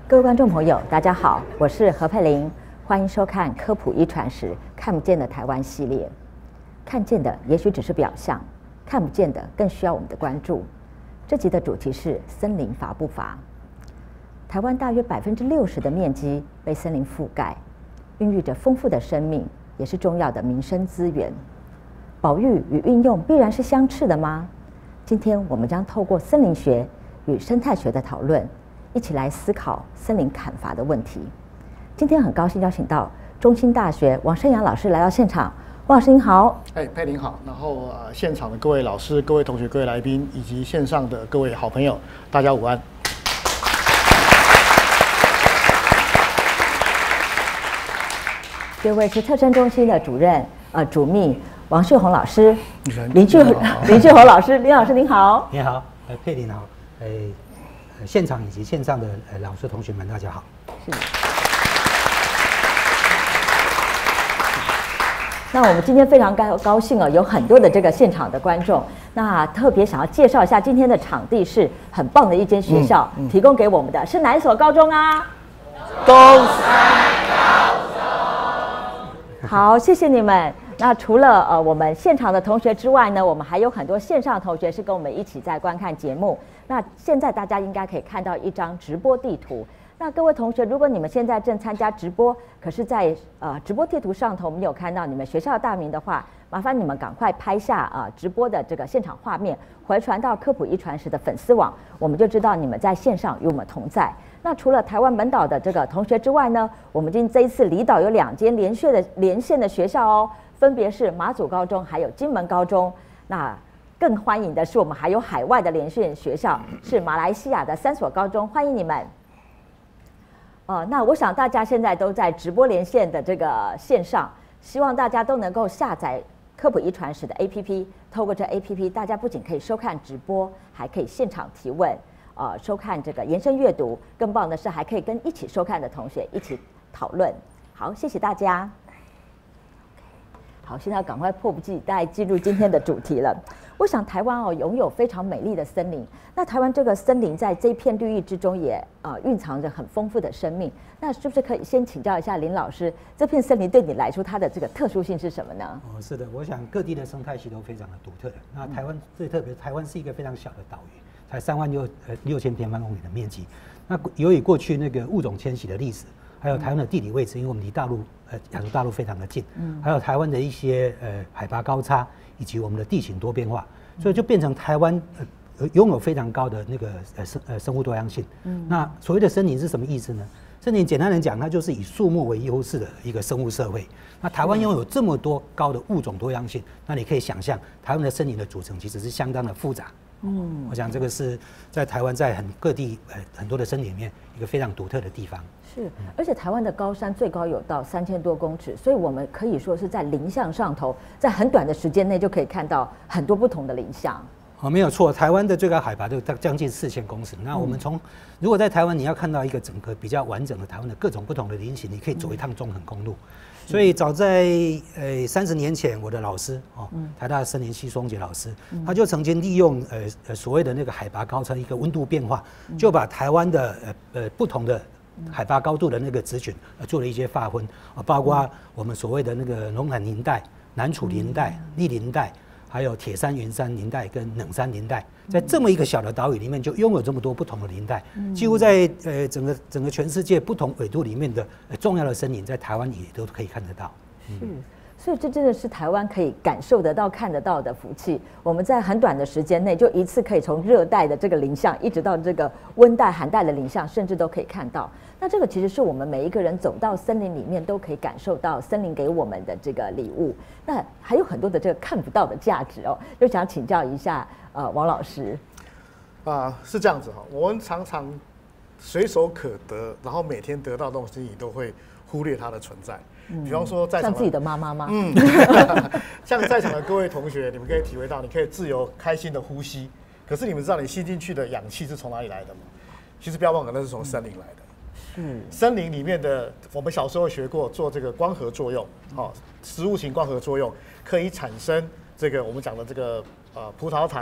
各位观众朋友，大家好，我是何佩玲，欢迎收看《科普一传十看不见的台湾》系列。看见的也许只是表象，看不见的更需要我们的关注。这集的主题是森林伐不伐？台湾大约60%的面积被森林覆盖，孕育着丰富的生命，也是重要的民生资源。保育与运用必然是相斥的吗？今天我们将透过森林学与生态学的讨论，一起来思考森林砍伐的问题。今天很高兴邀请到中兴大学王生阳老师来到现场。王老师您好。 佩玲好。然后现场的各位老师、各位同学、各位来宾，以及线上的各位好朋友，大家午安。 这位是特生中心的主秘王世宏老师，林巨宏老师，林老师您好。 你好，佩玲好，现场以及线上的老师同学们，大家好。是。 那我们今天非常高兴有很多的这个现场的观众。那特别想要介绍一下今天的场地是很棒的一间学校，提供给我们的是哪一所高中啊？ 东山高中。 好，谢谢你们。那除了我们现场的同学之外呢，我们还有很多线上的同学是跟我们一起在观看节目。那现在大家应该可以看到一张直播地图。那各位同学，如果你们现在正参加直播，可是在直播地图上头没有看到你们学校的大名的话，麻烦你们赶快拍下直播的这个现场画面，回传到科普一传十的粉丝网，我们就知道你们在线上与我们同在。那除了台湾本岛的这个同学之外呢，我们这一次离岛有2间连线的学校哦，分别是马祖高中还有金门高中。那更欢迎的是我们还有海外的连线学校，是马来西亚的3所高中，欢迎你们。那我想大家现在都在直播连线的这个线上，希望大家都能够下载科普一传十的 APP， 透过这 APP， 大家不仅可以收看直播，还可以现场提问，收看这个延伸阅读，更棒的是还可以跟一起收看的同学一起讨论。好，谢谢大家。好，现在赶快迫不及待进入今天的主题了。我想台湾拥有非常美丽的森林，那台湾这个森林在这片绿意之中也蕴藏着很丰富的生命。那是不是可以先请教一下林老师，这片森林对你来说它的这个特殊性是什么呢？ 是的，我想各地的生态系都非常的独特的。那台湾最特别，台湾是一个非常小的岛屿，才36000平方公里的面积。那由于过去那个物种迁徙的历史，还有台湾的地理位置，因为我们离大陆亚洲大陆非常的近，还有台湾的一些海拔高差，以及我们的地形多变化，所以就变成台湾拥有非常高的那个生物多样性。那所谓的森林是什么意思呢？森林简单来讲，它就是以树木为优势的一个生物社会。那台湾拥有这么多高的物种多样性，那你可以想象台湾的森林的组成其实是相当的复杂。我想这个是在台湾在各地很多的森林里面一个非常独特的地方。 是，而且台湾的高山最高有到3000多公尺，所以我们可以说是在林相上头，在很短的时间内就可以看到很多不同的林相。 没有错，台湾的最高海拔就将近4000公尺。那我们如果在台湾你要看到一个整个比较完整的台湾的各种不同的林型，你可以走一趟中横公路。所以早在30年前，我的老师台大森林系松杰老师，他就曾经利用所谓的那个海拔高差一个温度变化，就把台湾的不同的海拔高度的那个族群做了一些划分，包括我们所谓的那个龙潭林带、南楚林带、栗林带，还有铁山、云山林带跟冷山林带，在这么一个小的岛屿里面，就拥有这么多不同的林带，几乎在整个全世界不同纬度里面的重要的森林，在台湾也都可以看得到。 是。所以这真的是台湾可以感受得到、看得到的福气。我们在很短的时间内，就一次可以从热带的这个林相，一直到这个温带、寒带的林相，甚至都可以看到。那这个其实是我们每一个人走到森林里面，都可以感受到森林给我们的这个礼物。那还有很多的这个看不到的价值哦，就想请教一下王老师。 是这样子哈，我们常常随手可得，然后每天得到的东西，你都会忽略它的存在。比方说在场像自己的妈妈吗？ 像在场的各位同学，你们可以体会到，你可以自由开心的呼吸。可是你们知道你吸进去的氧气是从哪里来的吗？其实不要忘了，那是从森林来的。森林里面的，我们小时候学过做这个光合作用，食物型光合作用可以产生这个我们讲的这个葡萄糖、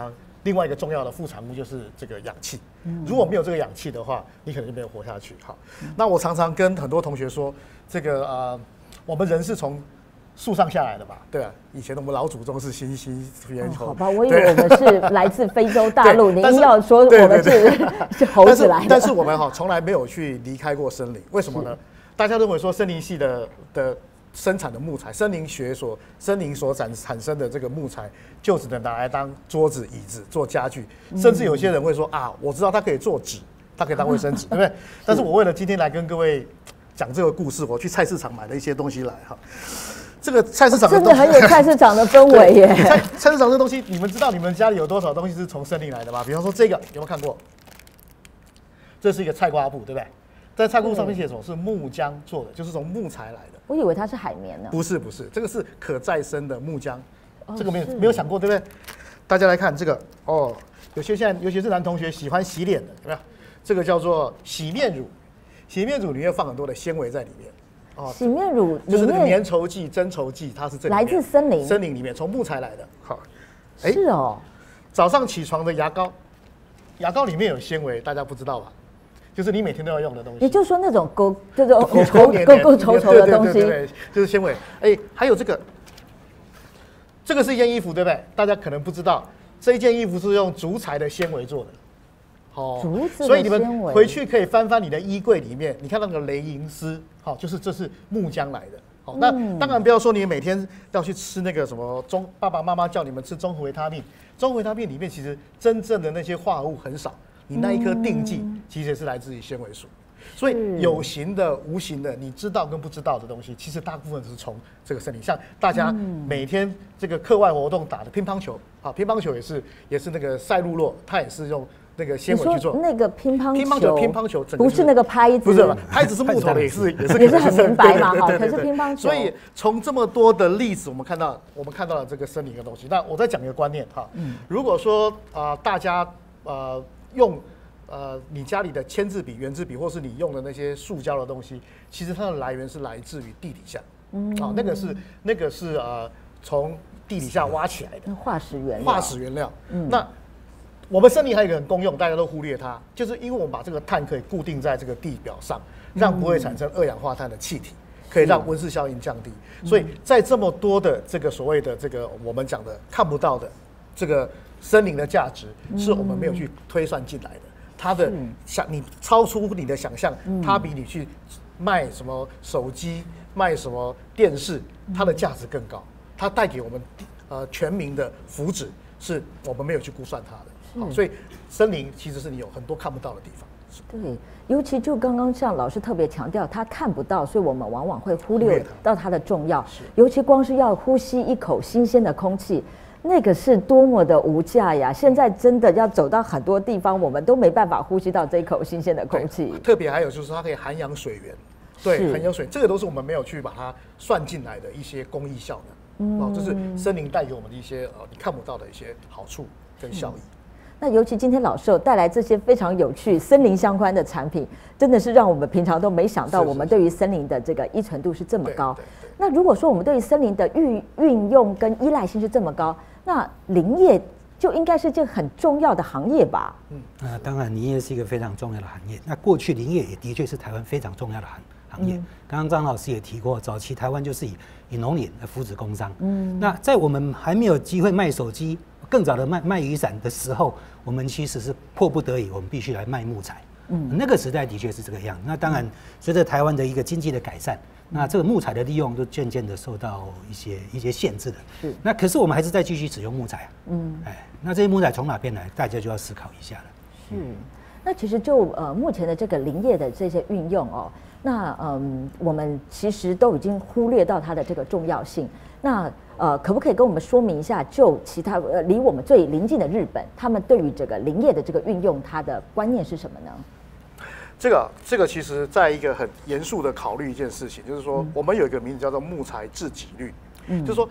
另外一个重要的副产物就是这个氧气。如果没有这个氧气的话，你可能就没有活下去。好，那我常常跟很多同学说，这个我们人是从树上下来的嘛，对啊，以前我们老祖宗是猩猩、猿猴。 好吧，我以为我们是来自非洲大陆，你硬要说我们是猴子来的。 但是我们从来没有去离开过森林，为什么呢？大家认为说森林系的生产的木材，森林所产生的这个木材，就只能拿来当桌子、椅子做家具，甚至有些人会说啊，我知道它可以做纸，它可以当卫生纸，对不对？但是我为了今天来跟各位讲这个故事，我去菜市场买了一些东西来哈。这个菜市场的真的很有菜市场的氛围耶。 菜市场这东西，你们知道你们家里有多少东西是从森林来的吗？比方说这个有没有看过？这是一个菜瓜布，对不对？在菜瓜布上面写什么？是木浆做的，就是从木材来的。 我以为它是海绵呢。 不是，这个是可再生的木浆。这个没有想过，对不对？大家来看这个哦，有些现在尤其是男同学喜欢洗脸的，有没有？这个叫做洗面乳，洗面乳里面放很多的纤维在里面。 哦，洗面乳就是那个粘稠剂、增稠剂，它是这来自森林里面从木材来的。好， 是哦。 早上起床的牙膏里面有纤维，大家不知道吧？就是你每天都要用的东西。 也就是说那种这种够稠的东西， 对，就是纤维。还有这个是一件衣服，对不对？大家可能不知道，这一件衣服是用竹材的纤维做的。 竹子的纤维， 所以你们回去可以翻翻你的衣柜里面，你看那个雷银丝，就是这是木浆来的。那当然不要说你每天要去吃那个什么爸爸妈妈叫你们吃综合维他命，综合维他命里面其实真正的那些化合物很少，你那一颗定剂其实是来自于纤维素。所以有形的、无形的，你知道跟不知道的东西，其实大部分是从这个森林。像大家每天这个课外活动打的乒乓球，乒乓球也是那个赛璐珞，它也是用那个纤维去做。 那个乒乓球不是那个拍子， 不是拍子是木头的，也是很明白嘛。好，可是乒乓球。 所以从这么多的例子，我们看到了这个森林的东西。那我再讲一个观念哈，如果说大家用你家里的签字笔、圆珠笔，或是你用的那些塑胶的东西，其实它的来源是来自于地底下。那个是从地底下挖起来的化石原料。 那我们森林还有一个很功用，大家都忽略它，就是因为我们把这个碳可以固定在这个地表上，让不会产生二氧化碳的气体，可以让温室效应降低。所以在这么多的这个所谓的这个我们讲的看不到的这个森林的价值，是我们没有去推算进来的。它的你超出你的想象，它比你去卖什么手机、卖什么电视，它的价值更高。它带给我们全民的福祉，是我们没有去估算它的。所以森林其实是你有很多看不到的地方。 对，尤其就刚刚像老师特别强调，它看不到，所以我们往往会忽略到它的重要。尤其光是要呼吸一口新鲜的空气。那个是多么的无价呀！现在真的要走到很多地方，我们都没办法呼吸到这一口新鲜的空气。 特别还有就是它可以涵养水源，对，涵养水，这个都是我们没有去把它算进来的一些公益效能。这是森林带给我们的一些你看不到的一些好处跟效益。 那尤其今天老师有带来这些非常有趣森林相关的产品，真的是让我们平常都没想到，我们对于森林的这个依存度是这么高。那如果说我们对于森林的运用跟依赖性是这么高，那林业就应该是件很重要的行业吧？ 当然林业是一个非常重要的行业。那过去林业也的确是台湾非常重要的行业。刚刚张老师也提过，早期台湾就是以农林来扶植工商。那在我们还没有机会卖手机，更早的卖雨伞的时候，我们其实是迫不得已，我们必须来卖木材。那个时代的确是这个样。那当然，随着台湾的一个经济的改善，那这个木材的利用就渐渐的受到一些限制了。那可是我们还是在继续使用木材。那这些木材从哪边来，大家就要思考一下了。 那其实就目前的这个林业的这些运用哦，那我们其实都已经忽略到它的这个重要性。那可不可以跟我们说明一下，就其他离我们最邻近的日本，他们对于这个林业的这个运用，它的观念是什么呢？ 这个其实在一个很严肃的考虑一件事情，就是说我们有一个名字叫做木材自给率，就是说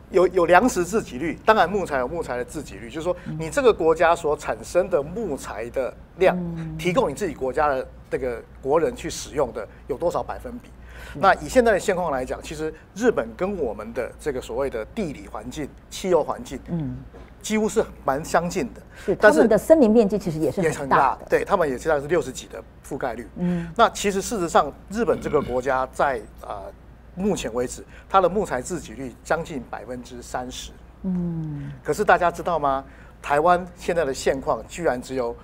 有粮食自给率，当然木材有木材的自给率，就是说你这个国家所产生的木材的量，提供你自己国家的这个国人去使用的有多少百分比？那以现在的现况来讲，其实日本跟我们的这个所谓的地理环境、气候环境，几乎是蛮相近的。 是，他们的森林面积其实也是很大的， 对他们也现在是60几的覆盖率。那其实事实上，日本这个国家在目前为止，它的木材自给率将近30%。可是大家知道吗？台湾现在的现况居然只有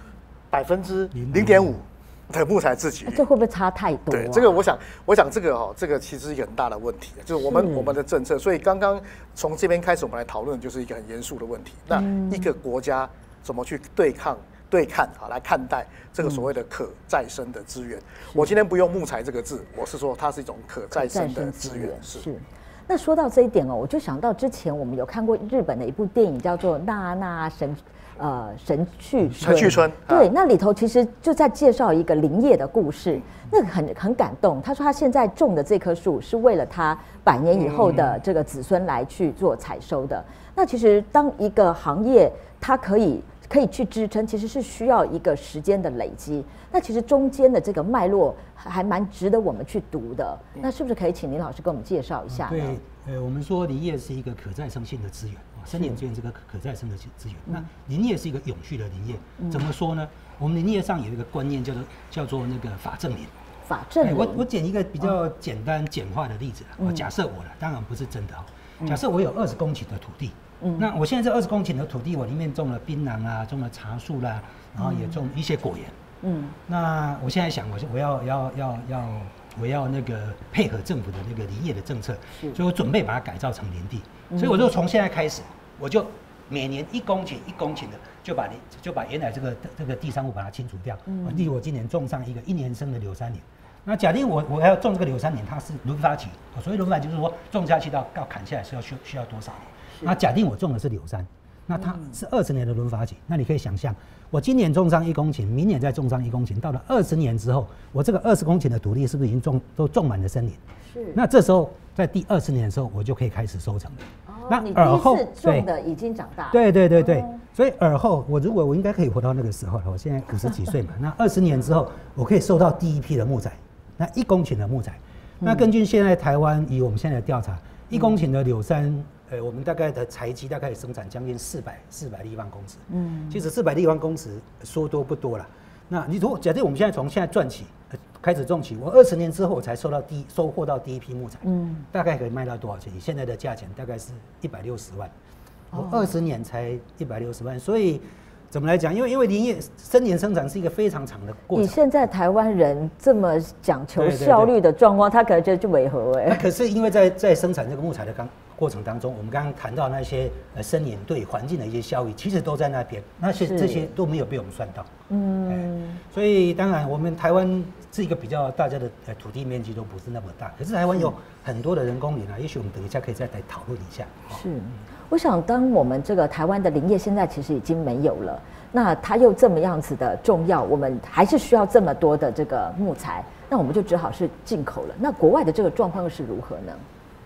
0.5%的木材自给率， 这会不会差太多？ 对，这个我想这个这个其实是一个很大的问题，就是我们的政策。所以刚刚从这边开始，我们来讨论就是一个很严肃的问题。那一个国家怎么去对看来看待这个所谓的可再生的资源？我今天不用木材这个字，我是说它是一种可再生的资源。是。 那说到这一点我就想到之前我们有看过日本的一部电影，叫做《娜娜神去村》。对，那里头其实就在介绍一个林业的故事，那个很感动。他说他现在种的这棵树是为了他100年以后的这个子孙来去做采收的。那其实当一个行业它可以去支撑，其实是需要一个时间的累积。那其实中间的这个脉络还蛮值得我们去读的。那是不是可以请林老师给我们介绍一下呢？ 对，我们说林业是一个可再生性的资源，森林资源是个可再生的资源。那林业是一个永续的林业，怎么说呢？我们林业上有一个观念叫做那个法正林。 法正林， 我捡一个比较简单简化的例子假设我了，当然不是真的假设我有20公顷的土地。那我现在这20公顷的土地，我里面种了槟榔啦，种了茶树啦，然后也种一些果园。那我现在想，我要那个配合政府的那个林业的政策，所以我准备把它改造成林地。所以我就从现在开始，我就每年1公顷1公顷的就把原来这个地上物把它清除掉。例如我今年种上一个1年生的柳杉林。那假定我要种这个柳杉林，它是轮发期，所谓轮发期就是说种下去到砍下来需要多少年？那假定我种的是柳杉，那它是20年的轮发期，那你可以想象，我今年种上1公顷，明年再种上1公頃，到了20年之后，我这个20公顷的土地是不是已经都种满了森林？是。那这时候在第20年的时候，我就可以开始收成了。 那你第一次种的已经长大了。 对，所以尔后如果我应该可以活到那个时候了，我现在50几岁嘛，那20年之后，我可以收到第一批的木材，那1公顷的木材。那根据现在台湾以我们现在的调查，1公顷的柳杉。我们大概的材积大概生产将近400立方公尺。其实400立方公尺说多不多了。那你如果假定我们现在赚起，开始种起，我20年之后我才收获到第一批木材，大概可以卖到多少钱？以现在的价钱大概是160万。我20年才160万，所以怎么来讲？因为林业森林生产是一个非常长的过程。 你现在台湾人这么讲求效率的状况，他可能觉得就违和那可是因为在生产这个木材的过程当中，我们刚刚谈到那些森林对环境的一些效益，其实都在那边，这些都没有被我们算到。所以当然我们台湾是一个比较大家的土地面积都不是那么大，可是台湾有很多的人工林也许我们等一下可以再来讨论一下。 是，我想当我们这个台湾的林业现在其实已经没有了，那它又这么样子的重要，我们还是需要这么多的这个木材，那我们就只好是进口了。那国外的这个状况又是如何呢？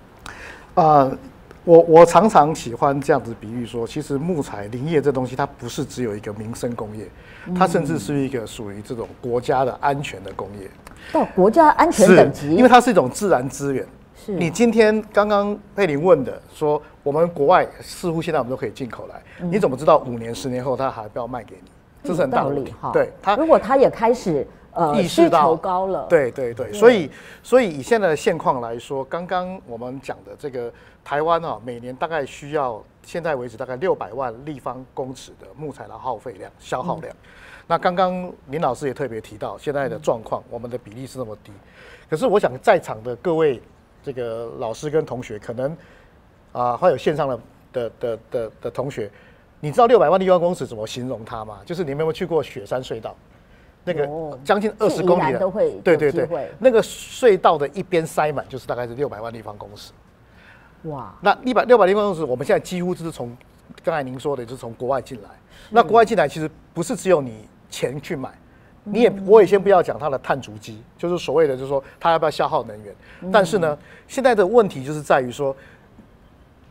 我常常喜欢这样子比喻说，其实木材林业这东西，它不是只有一个民生工业，它甚至是一个属于这种国家的安全的工业。 到国家安全等级， 因为它是一种自然资源。是你今天刚刚佩玲问的说，我们国外似乎现在我们都可以进口来，你怎么知道5年10年后它还不要卖给你？这是很大的问题。对， 如果它也开始。意识到需求高了， 对，所以以现在的现况来说，刚刚我们讲的这个台湾每年大概需要现在为止大概600万立方公尺的木材的消耗量。那刚刚林老师也特别提到现在的状况，我们的比例是那么低。可是我想在场的各位这个老师跟同学，可能还有线上的同学，你知道600万立方公尺怎么形容它吗？就是你们有没有去过雪山隧道？那个将近20公里的，对，那个隧道的一边塞满，就是大概是600万立方公尺。哇！那600立方公尺，我们现在几乎就是从刚才您说的，就是从国外进来。那国外进来其实不是只有你钱去买，我也先不要讲它的碳足迹，就是所谓的就是说它要不要消耗能源。但是呢，现在的问题就是在于说，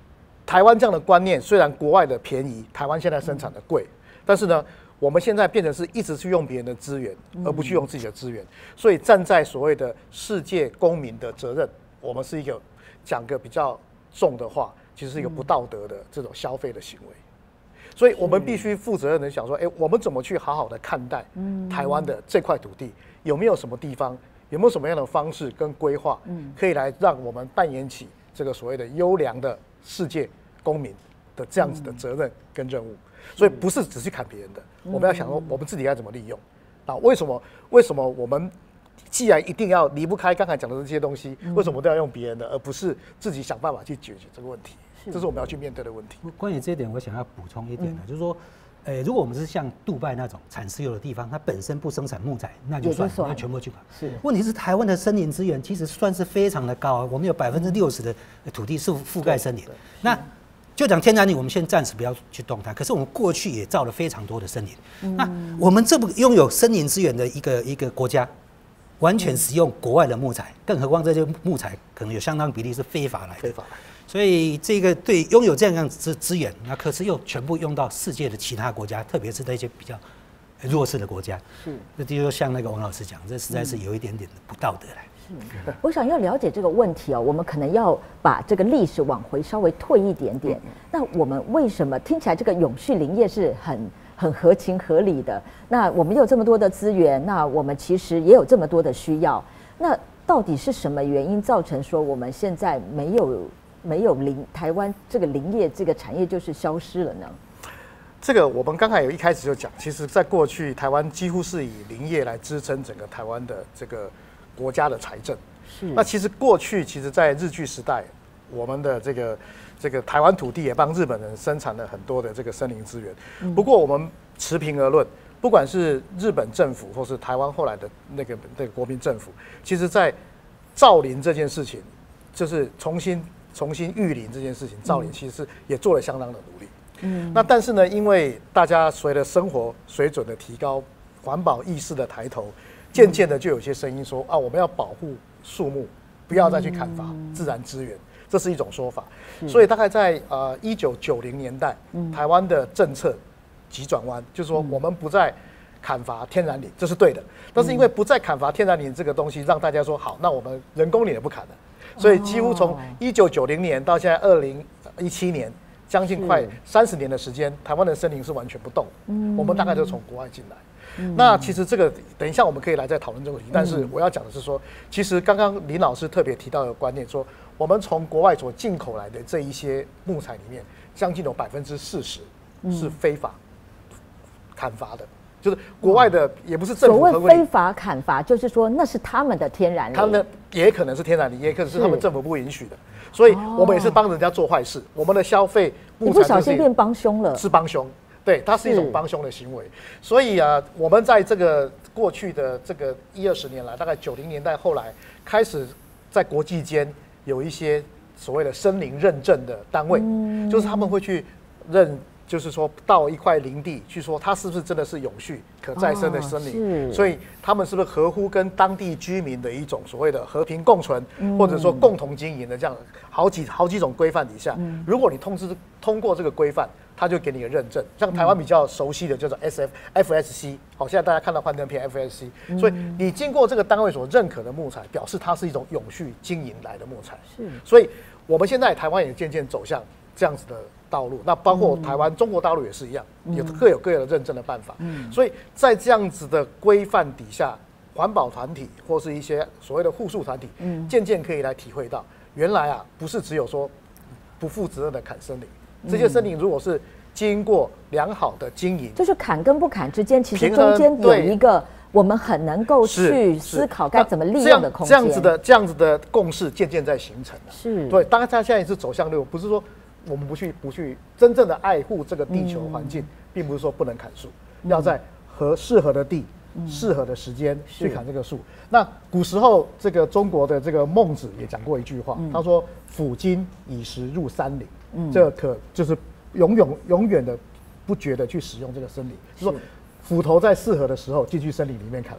台湾这样的观念，虽然国外的便宜，台湾现在生产的贵，但是呢，我们现在变成是一直去用别人的资源，而不去用自己的资源。所以站在所谓的世界公民的责任，我们是一个讲个比较重的话，其实是一个不道德的这种消费的行为。所以我们必须负责任的想说，我们怎么去好好的看待台湾的这块土地，有没有什么地方，有没有什么样的方式跟规划，可以来让我们扮演起这个所谓的优良的世界公民的这样子的责任跟任务。所以不是只去砍别人的，我们要想说我们自己该怎么利用。那为什么我们既然一定要离不开刚才讲的这些东西，为什么都要用别人的，而不是自己想办法去解决这个问题？这是我们要去面对的问题。 关于这一点，我想要补充一点呢，就是说，如果我们是像杜拜那种产石油的地方，它本身不生产木材，那就算那全部去砍。是。问题是台湾的森林资源其实算是非常的高啊，我们有60%的土地是覆盖森林。那就讲天然林，我们现在暂时不要去动它。可是我们过去也造了非常多的森林。那我们这么拥有森林资源的一个国家，完全使用国外的木材，更何况这些木材可能有相当比例是非法来的。所以这个对拥有这样资源，那可是又全部用到世界的其他国家，特别是那些比较弱势的国家。是，这就像那个王老师讲，这实在是有一点点的不道德来。 我想要了解这个问题哦，我们可能要把这个历史往回稍微退一点点。那我们为什么听起来这个永续林业是很合情合理的？那我们有这么多的资源，那我们其实也有这么多的需要，那到底是什么原因造成说我们现在没有台湾这个林业这个产业就是消失了呢？ 这个我们刚才有一开始就讲，其实在过去台湾几乎是以林业来支撑整个台湾的这个国家的财政。是。那其实过去在日据时代，我们的这个台湾土地也帮日本人生产了很多的这个森林资源。不过我们持平而论，不管是日本政府或是台湾后来的那个国民政府，其实在造林这件事情，就是重新育林这件事情，造林其实也做了相当的努力。那但是呢，因为大家随着生活水准的提高，环保意识的抬头，渐渐的就有些声音说我们要保护树木，不要再去砍伐自然资源，这是一种说法。所以大概在1990年代，台湾的政策急转弯，就是说我们不再砍伐天然林，这是对的。但是因为不再砍伐天然林这个东西，让大家说好，那我们人工林也不砍了。所以几乎从1990年到现在2017年，将近快30年的时间，台湾的森林是完全不动。我们大概都从国外进来。那其实这个等一下我们可以来再讨论这个问题。但是我要讲的是说，其实刚刚林老师特别提到的观念说，我们从国外所进口来的这一些木材里面，将近有40%是非法砍伐的。就是国外的也不是政府合规。 所谓非法砍伐，就是说那是他们的天然林， 他们也可能是天然林，也可能是他们政府不允许的。所以我们也是帮人家做坏事。我们的消费木材不小心变帮凶了， 是帮凶，对，它是一种帮凶的行为。所以我们在这个过去的这个20年来，大概90年代后来开始在国际间有一些所谓的森林认证的单位，就是他们会去就是说到一块林地去说它是不是真的是永续可再生的森林，所以他们是不是合乎跟当地居民的一种所谓的和平共存，或者说共同经营的这样好几种规范底下，如果你通过这个规范，他就给你个认证。像台湾比较熟悉的叫做 FSC， 好，现在大家看到幻灯片 FSC， 所以你经过这个单位所认可的木材，表示它是一种永续经营来的木材。所以我们现在台湾也渐渐走向这样子的道路，那包括台湾、中国大陆也是一样，各有各的认证的办法。所以在这样子的规范底下，环保团体或是一些所谓的护树团体，渐渐可以来体会到，原来不是只有说不负责任的砍森林，这些森林如果是经过良好的经营， 就是砍跟不砍之间，其实中间有一个我们很能够去思考该怎么利用的空间。 这样子的共识渐渐在形成了。对，当然它现在是走向不是说我们不去真正的爱护这个地球环境，并不是说不能砍树，要在适合的地、适合的时间去砍这个树。那古时候这个中国的这个孟子也讲过一句话，他说：“抚今以时入山林。”这个就是永远的不觉得去使用这个森林，就是说斧头在适合的时候进去森林里面砍伐，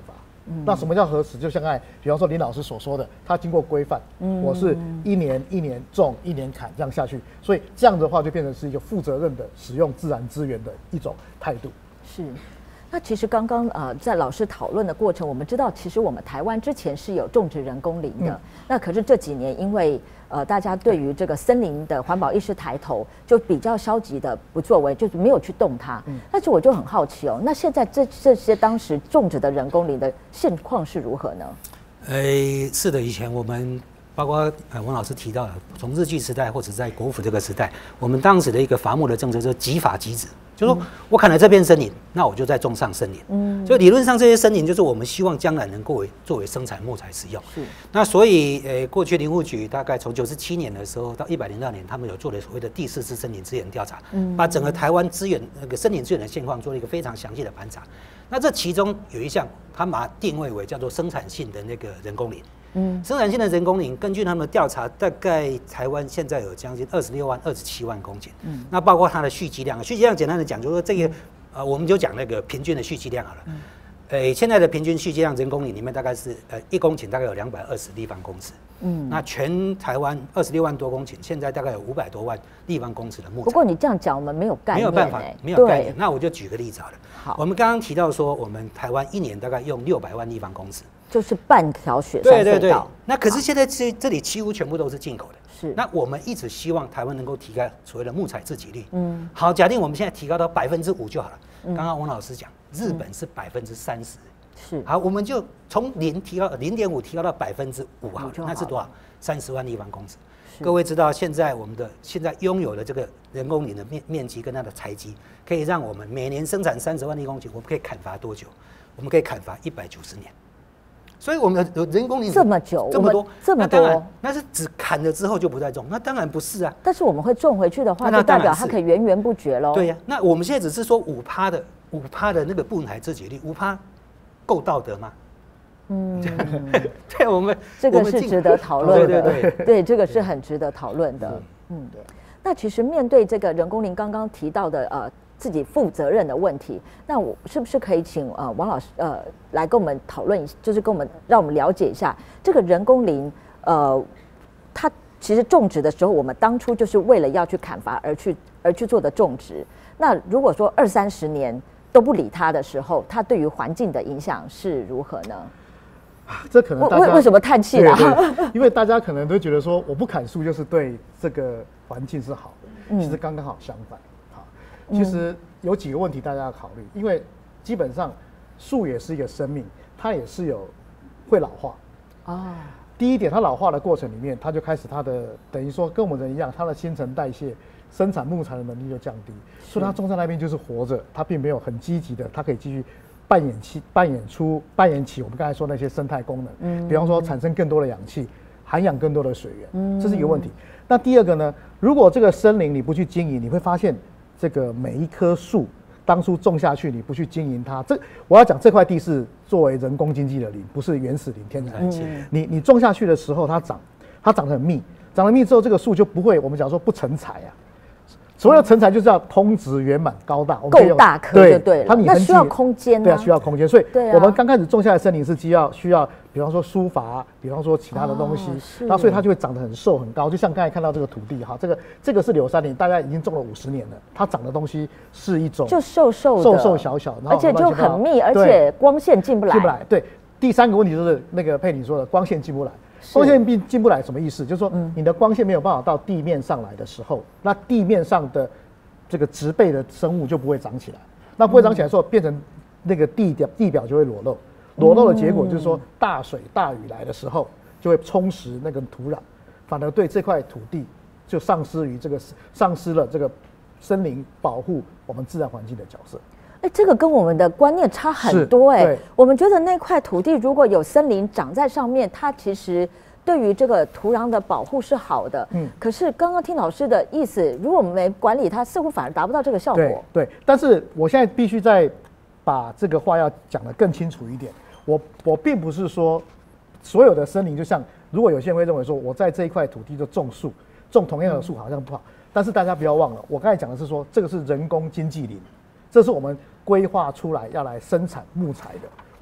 那什么叫核实？就像刚才，比方说林老师所说的，它经过规范，我是一年种1年砍这样下去，所以这样的话就变成是一个负责任的使用自然资源的一种态度。 是。那其实刚刚在老师讨论的过程，我们知道其实我们台湾之前是有种植人工林的，那可是这几年因为大家对于这个森林的环保意识抬头，就比较消极的不作为，就是没有去动它。但是我就很好奇哦，那现在这些当时种植的人工林的现况是如何呢？ 是的，以前我们包括王老师提到的，从日据时代或者在国府这个时代，我们当时的一个伐木的政策就是即伐即止。就说我砍了这片森林，那我就再种上森林。所以理论上这些森林就是我们希望将来能够作为生产木材使用。那所以过去林务局大概从97年的时候到102年，他们有做了所谓的第4次森林资源调查，把整个台湾资源那个森林资源的现况做了一个非常详细的盘查。那这其中有一项，他把它定位为叫做生产性的那个人工林。生产性的人工林，根据他们的调查，大概台湾现在有将近26万、27万公顷。那包括它的蓄积量，蓄积量简单的讲，就是说这个我们就讲那个平均的蓄积量好了。现在的平均蓄积量人工林里面大概是1公顷大概有220立方公尺。那全台湾26万多公顷，现在大概有500多万立方公尺的木材。 不过你这样讲，我们没有概念， 没有办法，没有概念。那我就举个例子好了。 好， 我们刚刚提到说，我们台湾一年大概用600万立方公尺。 就是半条雪山隧道。 对。那可是现在这里几乎全部都是进口的。 是。 那我们一直希望台湾能够提高所谓的木材自给率。好，假定我们现在提高到5%就好了。刚刚王老师讲，日本是30%。 是。 好，我们就从0提高0.5提高到5%好了，那是多少？30万立方公尺。各位知道，现在我们的现在拥有的这个人工林的面积跟它的材积，可以让我们每年生产30万立方公顷，我们可以砍伐多久？我们可以砍伐190年。所以我们的人工林这么久， 这么多， 这么多， 那是只砍了之后就不再种，那当然不是啊。 但是我们会种回去的话，就代表它可以源源不绝喽。 对呀，那我们现在只是说5%的那个木材自给率，5%够道德吗？对，我们这个是值得讨论的， 对， 这个是很值得讨论的。那其实面对这个人工林刚刚提到的自己负责任的问题，那我是不是可以请王老师来跟我们讨论，就是让我们了解一下这个人工林它其实种植的时候，我们当初就是为了要去砍伐而去做的种植。那如果说20-30年都不理它的时候，它对于环境的影响是如何呢？ 这可能为什么叹气啦？ 因为大家可能都觉得说，我不砍树就是对这个环境是好的，其实刚刚好相反。其实有几个问题大家要考虑，因为基本上树也是一个生命，它也是会老化。第一点，它老化的过程里面，它就开始它的等于说跟我们人一样，它的新陈代谢、生产木材的能力就降低，所以它种在那边就是活着，它并没有很积极的，它可以继续扮演起我们刚才说那些生态功能，比方说产生更多的氧气，涵养更多的水源，这是一个问题。那第二个呢，如果这个森林你不去经营，你会发现这个每一棵树当初种下去，你不去经营它，我要讲这块地是作为人工经济的林，不是原始林、天然林。你种下去的时候，它长得很密，长了密之后，这个树就不会，我们讲说不成材啊。所谓的成材就是要通直圆满高大， 够大棵就对了。那需要空间啊。 对啊，需要空间。所以我们刚开始种下来的森林是需要，比方说疏伐，比方说其他的东西，那所以它就会长得很瘦很高。就像刚才看到这个土地哈，这个是柳杉林，大概已经种了50年了，它长的东西是一种就瘦小，而且就很密，而且光线进不来。 对，第三个问题就是那个佩妮说的，光线进不来。光线进不来什么意思？就是说你的光线没有办法到地面上来的时候，那地面上的这个植被的生物就不会长起来。那不会长起来的时候，变成那个地表就会裸露。裸露的结果就是说，大水大雨来的时候，就会冲蚀那个土壤，反而对这块土地就丧失了这个森林保护我们自然环境的角色。 这个跟我们的观念差很多我们觉得那块土地如果有森林长在上面，它其实对于这个土壤的保护是好的。可是刚刚听老师的意思，如果我们没管理它，似乎反而达不到这个效果。 对，但是我现在必须再把这个话要讲得更清楚一点。我并不是说所有的森林，就像如果有些人会认为说，我在这一块土地就种树，种同样的树好像不好。但是大家不要忘了，我刚才讲的是说，这个是人工经济林，这是我们规划出来要来生产木材的。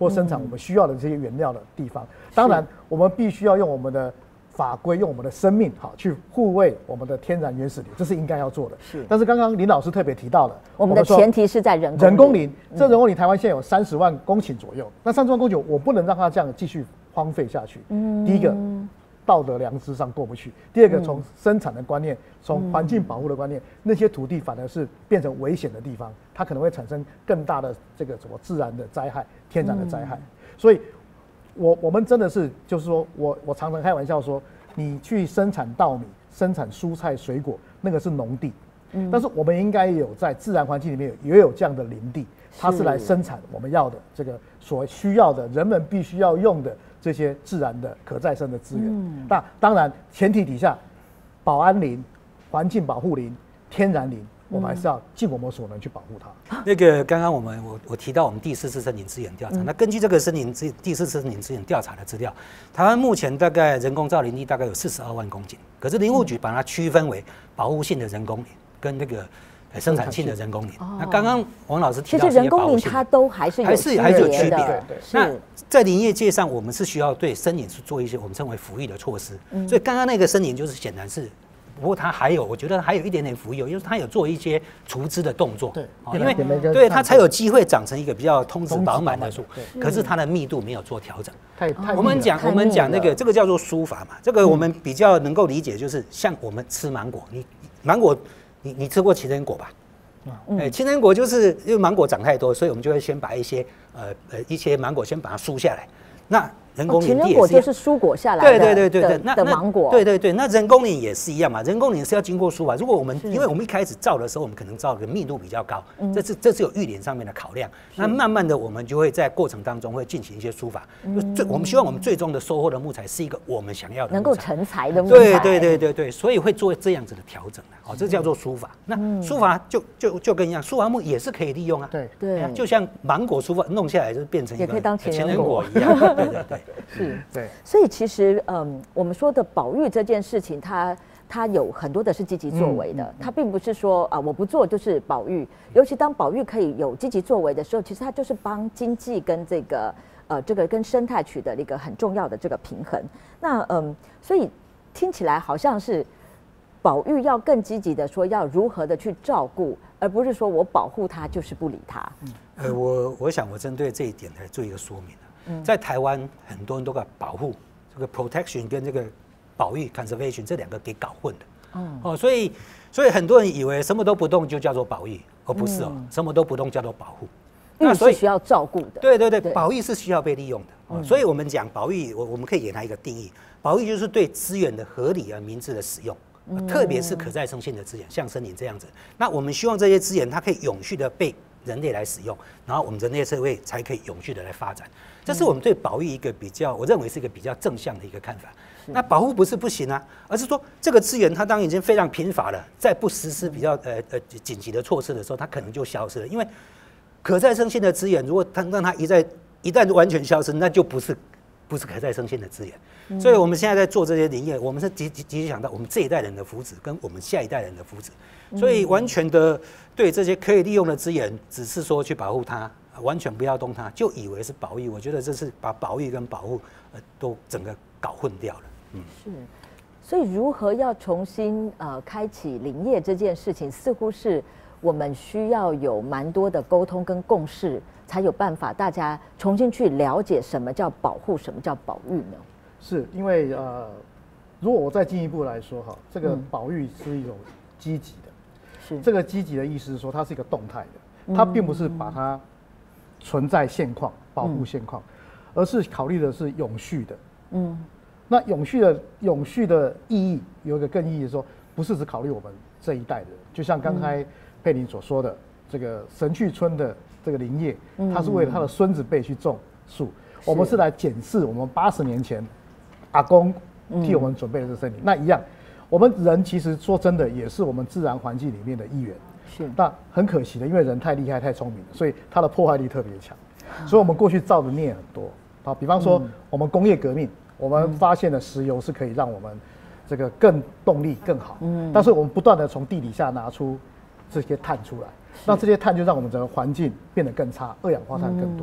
或生产我们需要的这些原料的地方。当然，我们必须要用我们的法规，用我们的生命去护卫我们的天然原始林，这是应该要做的。 是。 但是刚刚林老师特别提到了， 我们的前提是在人工林。 这人工林台湾现在有30万公顷左右，那30万公顷我不能让它这样继续荒废下去。第一个，道德良知上过不去；第二个，从生产的观念，从环境保护的观念，那些土地反而是变成危险的地方，它可能会产生更大的这个什么自然的灾害、天然的灾害。所以。我们真的是，就是说我常常开玩笑说，你去生产稻米、生产蔬菜水果，那个是农地，但是我们应该有在自然环境里面也有这样的林地，它是来生产我们要的这个所需要的人们必须要用的这些自然的可再生的资源。那当然前提底下，保安林、环境保护林、天然林。我们还是要尽我们所能去保护它。 那个刚刚我提到我们第4次森林资源调查，那根据这个第4次森林资源调查的资料，台湾目前大概人工造林地大概有42万公顷，可是林务局把它区分为保护性的人工林跟那个生产性的人工林。那刚刚王老师提到， 其实人工林它都还是有区别的。 那在林业界上，我们是需要对森林去做一些我们称为辅育的措施。所以刚刚那个森林就是显然是。不过它还有，我觉得还有一点点浮游，因为它有做一些除枝的动作， 对， 因为对它才有机会长成一个比较通直饱满的树，可是它的密度没有做调整。我们讲那个这个叫做疏伐嘛，这个我们比较能够理解，就是像我们吃芒果，你吃过情人果吧？情人果就是因为芒果长太多，所以我们就会先把一些芒果先把它疏下来，那。人工林情人果就是蔬果下来的，对，那芒果， 对，那人工林也是一样嘛。人工林是要经过疏伐，如果我们因为我们一开始造的时候，我们可能造的密度比较高，这是有育林上面的考量。那慢慢的，我们就会在过程当中会进行一些疏伐。我们希望我们最终的收获的木材是一个我们想要的能够成材的木材。 对，所以会做这样子的调整的。这叫做疏伐。那疏伐就跟一样，疏伐木也是可以利用啊。 对， 就像芒果疏伐弄下来就变成一个情人果一样。对。 是，对，所以其实，我们说的保育这件事情，它有很多的是积极作为的，它并不是说我不做就是保育。尤其当保育可以有积极作为的时候，其实它就是帮经济跟这个跟生态取得了一个很重要的这个平衡。那所以听起来好像是保育要更积极的说要如何的去照顾，而不是说我保护它就是不理它。 我想我针对这一点来做一个说明。在台湾，很多人都把保护这个 protection 跟这个保育 conservation 这两个给搞混的。所以很多人以为什么都不动就叫做保育，不是什么都不动叫做保护。 那所以需要照顾的。 对，保育是需要被利用的。所以我们讲保育，我们可以给它一个定义：保育就是对资源的合理而明智的使用，特别是可再生性的资源，像森林这样子。那我们希望这些资源它可以永续的被人类来使用，然后我们人类社会才可以永续的来发展。这是我们对保育一个比较，我认为是一个比较正向的一个看法。那保护不是不行啊，而是说这个资源它当已经非常贫乏了，在不实施比较紧急的措施的时候，它可能就消失了。因为可再生性的资源，如果让它一旦完全消失，那就不是可再生性的资源。所以我们现在在做这些林业，我们是积极想到我们这一代人的福祉跟我们下一代人的福祉，所以完全的对这些可以利用的资源，只是说去保护它。完全不要动它，就以为是保育，我觉得这是把保育跟保护都整个搞混掉了。 是，所以如何要重新开启林业这件事情，似乎是我们需要有蛮多的沟通跟共识，才有办法大家重新去了解什么叫保护，什么叫保育呢？ 是因为如果我再进一步来说这个保育是一种积极的，是这个积极的意思是说它是一个动态的，它并不是把它存在现况，保护现况，而是考虑的是永续的。那永续的意义有一个更意义说，不是只考虑我们这一代的，就像刚才佩玲所说的，这个神去村的这个林业，它是为了他的孙子辈去种树，我们是来检视我们80年前阿公替我们准备的这森林。那一样，我们人其实说真的也是我们自然环境里面的一员。是，那很可惜的，因为人太厉害、太聪明了，所以它的破坏力特别强。所以我们过去造的孽很多。比方说我们工业革命，我们发现了石油是可以让我们这个更动力更好。但是我们不断的从地底下拿出这些碳出来，那这些碳就让我们整个环境变得更差，二氧化碳更多。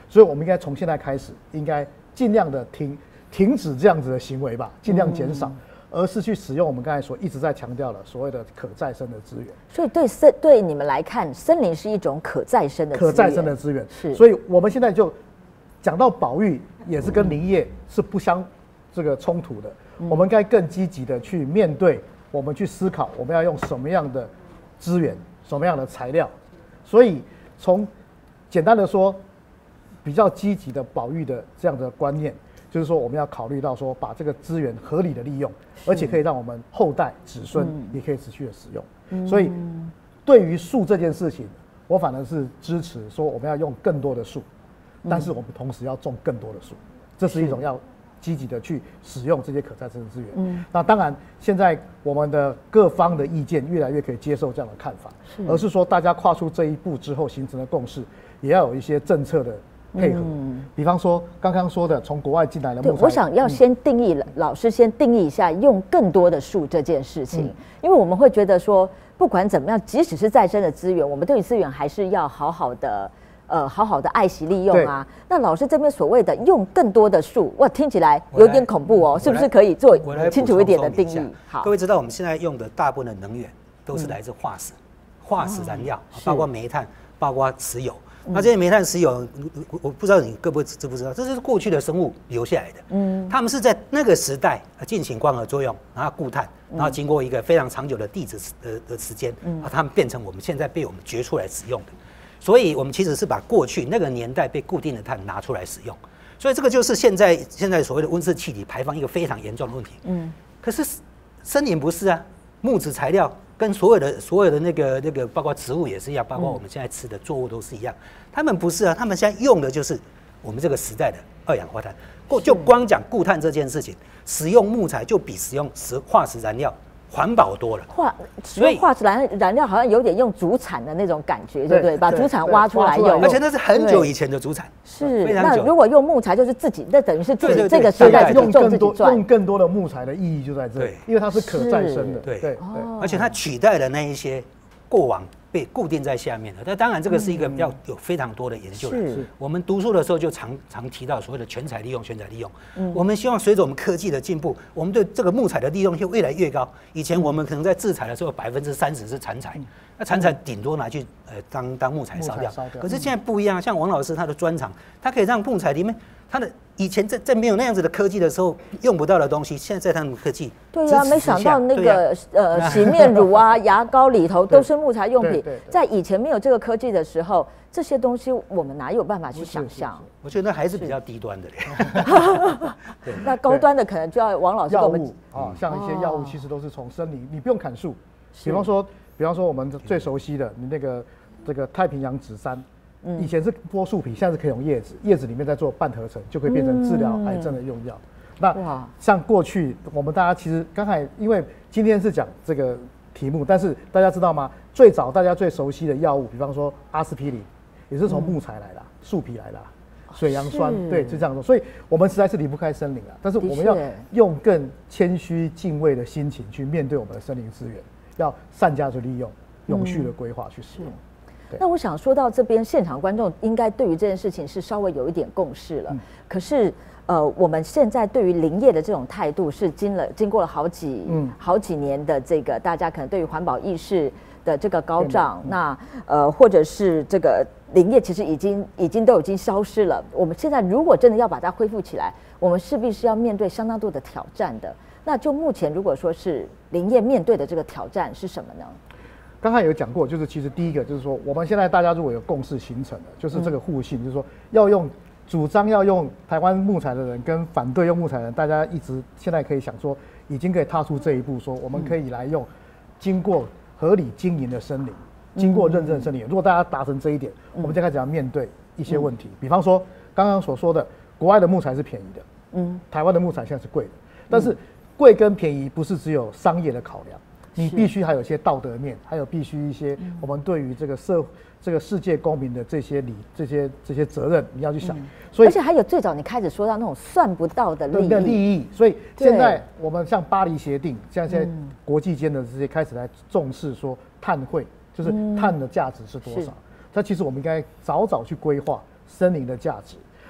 所以我们应该从现在开始，应该尽量的停止这样子的行为吧，尽量减少。而是去使用我们刚才所一直在强调的所谓的可再生的资源。 所以对你们来看，森林是一种可再生的资源。 是。 所以我们现在就讲到保育，也是跟林业是不相冲突的。我们该更积极的去面对，我们去思考我们要用什么样的资源、什么样的材料。所以从简单的说，比较积极的保育的这样的观念。就是说，我们要考虑到说，把这个资源合理的利用，而且可以让我们后代子孙也可以持续的使用。所以，对于树这件事情，我反而是支持说，我们要用更多的树，但是我们同时要种更多的树，这是一种要积极的去使用这些可再生的资源。那当然，现在我们的各方的意见越来越可以接受这样的看法，而是说大家跨出这一步之后形成的共识，也要有一些政策的配合，比方说刚刚说的从国外进来的木材， 我想要先定义，老师先定义一下用更多的树这件事情，因为我们会觉得说，不管怎么样，即使是再生的资源，我们对于资源还是要好好的爱惜利用啊。那老师这边所谓的用更多的树，哇，听起来有点恐怖哦，是不是可以做清楚一点的定义？ 好，各位知道我们现在用的大部分的能源都是来自化石燃料，包括煤炭，包括石油。那这些煤炭、石油，我不知道你知不知道，这就是过去的生物留下来的。他们是在那个时代进行光合作用，然后固碳，然后经过一个非常长久的地质的时间，它们变成我们现在被我们掘出来使用的。所以我们其实是把过去那个年代被固定的碳拿出来使用。所以这个就是现在所谓的温室气体排放一个非常严重的问题。可是森林不是啊，木质材料。跟所有的那个，包括植物也是一样，包括我们现在吃的作物都是一样。他们不是啊，他们现在用的就是我们这个时代的二氧化碳。就光讲固碳这件事情，使用木材就比使用化石燃料环保多了。 使用化石燃料好像有点用竹产的那种感觉，对不对？把竹产挖出来用， 而且那是很久以前的竹产。 是，那如果用木材，就是自己，那等于是自己这个时代用更多的木材的意义就在这里，因为它是可再生的。 对，而且它取代了那一些过往被固定在下面的。但当然，这个是一个要有非常多的研究的。我们读书的时候就常提到所谓的全材利用。我们希望随着我们科技的进步，我们对这个木材的利用会越来越高。以前我们可能在制材的时候30%是残材，那残材顶多拿去当木材烧掉。可是现在不一样，像王老师他的专长，他可以让木材里面他的以前在没有那样子的科技的时候用不到的东西，现在在他们科技。 对啊，没想到那个洗面乳啊、牙膏里头都是木材用品。在以前没有这个科技的时候，这些东西我们哪有办法去想象？ 我觉得还是比较低端的。 那高端的可能就要王老师给我们像一些药物其实都是从森林，你不用砍树。比方说我们最熟悉的这个太平洋紫杉。以前是剥树皮，现在是可以用叶子里面再做半合成，就可以变成治疗癌症的用药。那像过去我们大家其实刚才因为今天是讲这个题目，但是大家知道吗？最早大家最熟悉的药物，比方说阿司匹林，也是从木材来的，树皮来的，水杨酸，对，就这样说。所以我们实在是离不开森林啊，但是我们要用更谦虚敬畏的心情去面对我们的森林资源，要善加去利用，永续的规划去使用。 那我想说到这边，现场观众应该对于这件事情是稍微有一点共识了。可是，我们现在对于林业的这种态度是经过了好几年的这个大家可能对于环保意识的这个高涨，那或者是这个林业其实已经消失了。我们现在如果真的要把它恢复起来，我们势必是要面对相当多的挑战的。那就目前如果说是林业面对的这个挑战是什么呢？ 刚才有讲过，就是其实第一个就是说，我们现在大家如果有共识形成的，就是这个互信，就是说主张要用台湾木材的人跟反对用木材的人，大家一直现在可以想说，已经可以踏出这一步，说我们可以来用经过合理经营的森林，经过认证的森林。如果大家达成这一点，我们就开始要面对一些问题，比方说刚刚所说的，国外的木材是便宜的，台湾的木材现在是贵的，但是贵跟便宜不是只有商业的考量。你必须还有一些道德面，还有必须一些我们对于这个世界公民的这些责任，你要去想。所以， 而且还有最早你开始说到那种算不到的利益。 所以现在我们像巴黎协定，像现在国际间的这些开始来重视说碳汇，就是碳的价值是多少。那其实我们应该早早去规划森林的价值，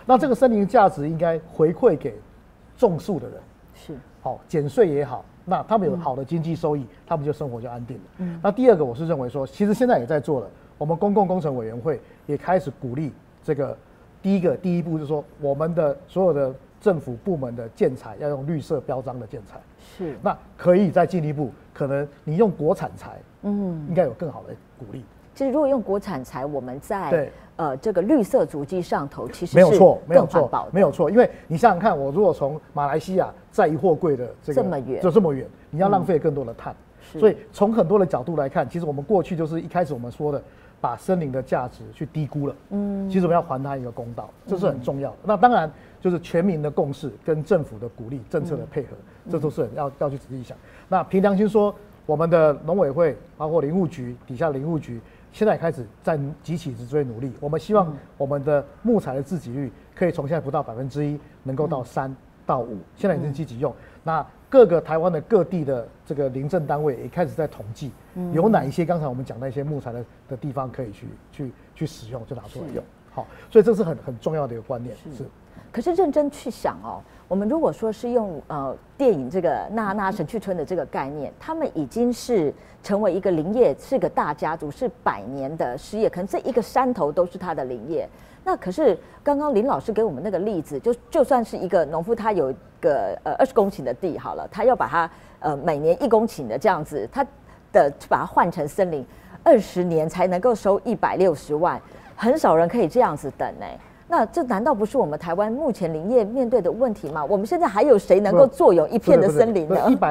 那这个森林价值应该回馈给种树的人， 是好减税也好，那他们有好的经济收益，他们就生活就安定了。那第二个，我是认为说，其实现在也在做了，我们公共工程委员会也开始鼓励这个第一步就是说，我们的所有的政府部门的建材要用绿色标章的建材。 是， 那可以再进一步，可能你用国产材，应该有更好的鼓励。 其实如果用国产材，我们在对这个绿色足迹上头，其实没有错，没有错更环保的， 没有错。因为你想想看，我如果从马来西亚载一货柜的这么远， 就这么远，你要浪费更多的碳。所以从很多的角度来看，其实我们过去就是一开始我们说的，把森林的价值去低估了。其实我们要还它一个公道，这是很重要的。那当然就是全民的共识跟政府的鼓励、政策的配合，这都是要去仔细想。那凭良心说，我们的农委会包括林务局底下林务局，现在开始在急起直追努力。我们希望我们的木材的自给率可以从现在不到1%，能够到3到5，现在已经积极用。那各个台湾的各地的这个林政单位也开始在统计，有哪一些刚才我们讲那些木材的地方可以去使用，就拿出来用。好，所以这是很重要的一个观念。是。 可是认真去想哦，我们如果说是用电影这个《娜娜神去村》的这个概念，他们已经是成为一个林业，是个大家族，是100年的事业，可能这一个山头都是他的林业。那可是刚刚林老师给我们那个例子，就算是一个农夫，他有一个20公顷的地好了，他要把它每年1公顷的这样子，他的把它换成森林，20年才能够收160万，很少人可以这样子等欸。那这难道不是我们台湾目前林业面对的问题吗？我们现在还有谁能够坐拥一片的森林呢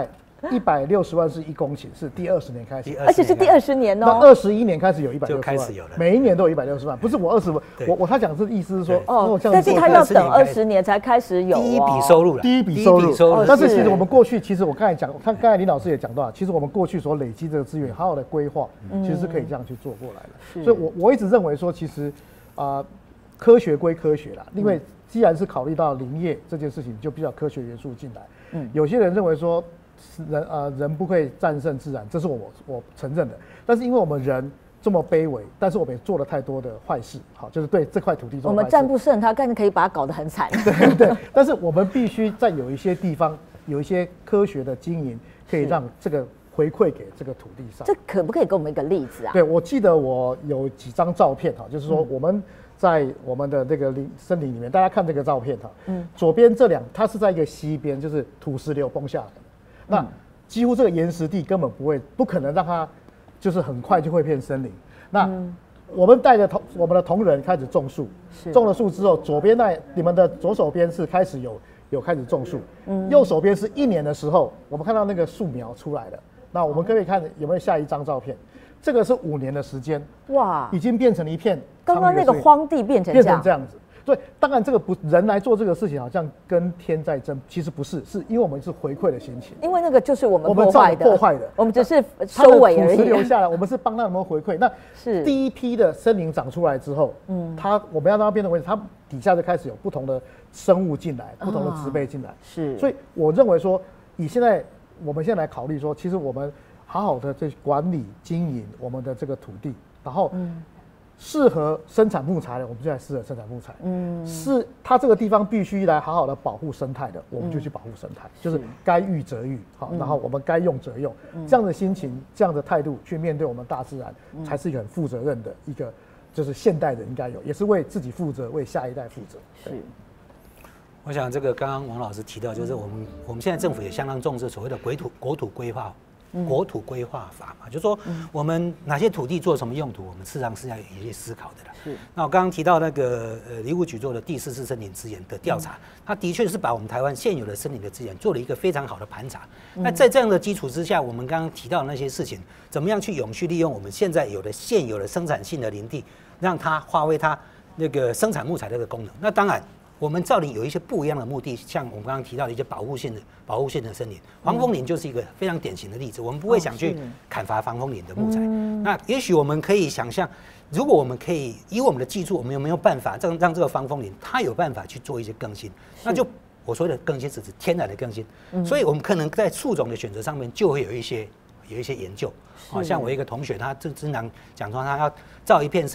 ？160万是1公顷，是第20年开始， 而且是第20年哦。 那21年开始有160万， 就开始有了， 每一年都有160万，不是我20万，他讲的意思是说， 但是他要等20年才开始有第一笔收入了， 第一笔收入。但是其实我们过去，其实我刚才讲，刚才林老师也讲到，其实我们过去所累积这个资源，好好的规划，其实是可以这样去做过来的。所以我一直认为说，其实科学归科学啦，因为既然是考虑到林业这件事情，就比较科学元素进来。有些人认为说人不会战胜自然，这是我承认的。但是因为我们人这么卑微，但是我们也做了太多的坏事，好，就是对这块土地做坏事。 我们战不胜他，但是可以把它搞得很惨。 对，但是我们必须在有一些地方有一些科学的经营，可以让这个回馈给这个土地上。 这可不可以给我们一个例子啊？ 对，我记得我有几张照片哈，就是说我们在我们的这个森林里面，大家看这个照片哈，左边它是在一个溪边，就是土石流崩下来的，那几乎这个岩石地根本不可能让它就是很快就会变森林。那我们带着我们的同仁开始种树，种了树之后，左边你们的左手边是开始有开始种树，右手边是1年的时候，我们看到那个树苗出来了。那我们可以看有没有下一张照片？这个是5年的时间，哇，已经变成了一片。 刚刚那个荒地变成这样子。 对，当然这个人来做这个事情，好像跟天在争，其实不是，是因为我们是回馈的心情。 因为那个就是我们破坏的，我们只是收尾而已。 土石留下来，我们是帮他们回馈。那是第一批的森林长出来之后，我们要让它变成为它底下就开始有不同的生物进来，不同的植被进来。 是， 所以我认为说，我们现在来考虑说，其实我们好好的去管理经营我们的这个土地，然后适合生产木材的，我们就来适合生产木材。是它这个地方必须来好好的保护生态的，我们就去保护生态，就是该育则育，好，然后我们该用则用，这样的心情，这样的态度去面对我们大自然，才是一个很负责任的一个，就是现代人应该有，也是为自己负责，为下一代负责。 是。 我想这个刚刚王老师提到，就是我们现在政府也相当重视所谓的国土规划法嘛，就是说我们哪些土地做什么用途，我们事实上是要有一些思考的啦。是。那我刚刚提到那个林务局做的第4次森林资源的调查，它的确是把我们台湾现有的森林的资源做了一个非常好的盘查。那在这样的基础之下，我们刚刚提到的那些事情，怎么样去永续利用我们现在现有的生产性的林地，让它发挥它那个生产木材这个功能？那当然。我们造林有一些不一样的目的，像我们刚刚提到的一些保护性的森林，防风林就是一个非常典型的例子。我们不会想去砍伐防风林的木材。那也许我们可以想象，如果我们可以以我们的技术，我们有没有办法让这个防风林它有办法去做一些更新？那就我说的更新是指天然的更新。所以我们可能在树种的选择上面就会有一些研究。像我一个同学，他经常讲说他要造一片森林，